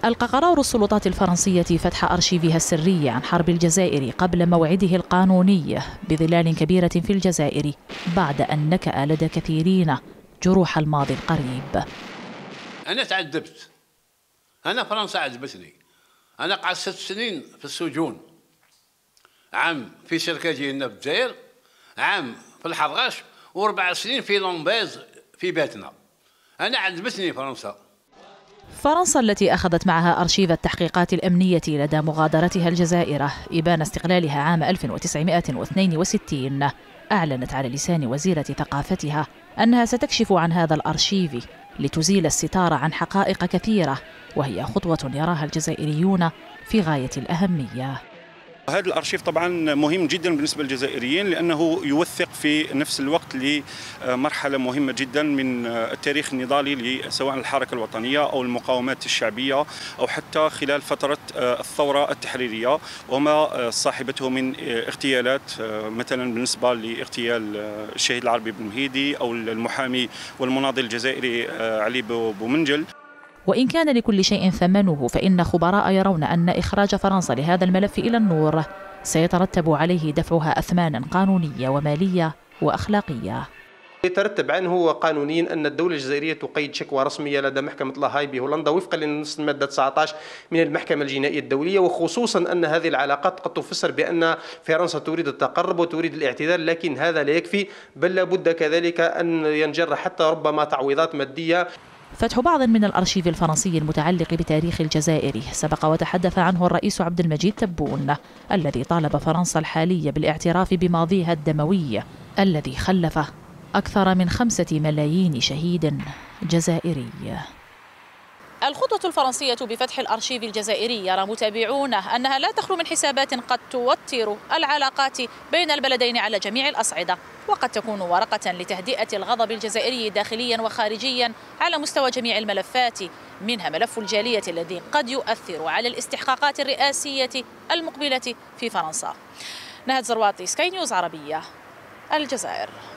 ألقى قرار السلطات الفرنسية فتح أرشيفها السري عن حرب الجزائر قبل موعده القانوني بظلال كبيرة في الجزائر، بعد أن نكأ لدى كثيرين جروح الماضي القريب. أنا تعذبت، أنا فرنسا عذبتني. أنا قعدت 6 سنين في السجون، عام في شركة ديالنا في الجزائر، عام في الحرغاش، و4 سنين في لومبيز في باتنا. أنا عذبتني فرنسا. فرنسا التي أخذت معها أرشيف التحقيقات الأمنية لدى مغادرتها الجزائر إبان استقلالها عام 1962 أعلنت على لسان وزيرة ثقافتها أنها ستكشف عن هذا الأرشيف لتزيل الستار عن حقائق كثيرة، وهي خطوة يراها الجزائريون في غاية الأهمية. هذا الأرشيف طبعا مهم جدا بالنسبة للجزائريين، لأنه يوثق في نفس الوقت لمرحلة مهمة جدا من التاريخ النضالي سواء الحركة الوطنية أو المقاومات الشعبية أو حتى خلال فترة الثورة التحريرية وما صاحبته من اغتيالات، مثلا بالنسبة لاغتيال الشهيد العربي بن مهيدي أو المحامي والمناضل الجزائري علي بومنجل. وإن كان لكل شيء ثمنه، فإن خبراء يرون أن إخراج فرنسا لهذا الملف إلى النور سيترتب عليه دفعها أثمانا قانونية ومالية وأخلاقية. يترتب عنه قانونيا أن الدولة الجزائرية تقيد شكوى رسمية لدى محكمة لاهاي بهولندا وفقا لنص المادة 19 من المحكمة الجنائية الدولية، وخصوصا أن هذه العلاقات قد تفسر بأن فرنسا تريد التقرب وتريد الاعتذار، لكن هذا لا يكفي، بل لابد كذلك أن ينجر حتى ربما تعويضات مادية. فتح بعض من الأرشيف الفرنسي المتعلق بتاريخ الجزائر سبق وتحدث عنه الرئيس عبد المجيد تبون، الذي طالب فرنسا الحالية بالاعتراف بماضيها الدموي الذي خلف أكثر من 5 ملايين شهيد جزائري. الخطوة الفرنسية بفتح الأرشيف الجزائري يرى متابعون أنها لا تخلو من حسابات قد توتر العلاقات بين البلدين على جميع الأصعدة، وقد تكون ورقة لتهدئة الغضب الجزائري داخليا وخارجيا على مستوى جميع الملفات، منها ملف الجالية الذي قد يؤثر على الاستحقاقات الرئاسية المقبلة في فرنسا. نهاد زرواطي، سكاي نيوز عربية، الجزائر.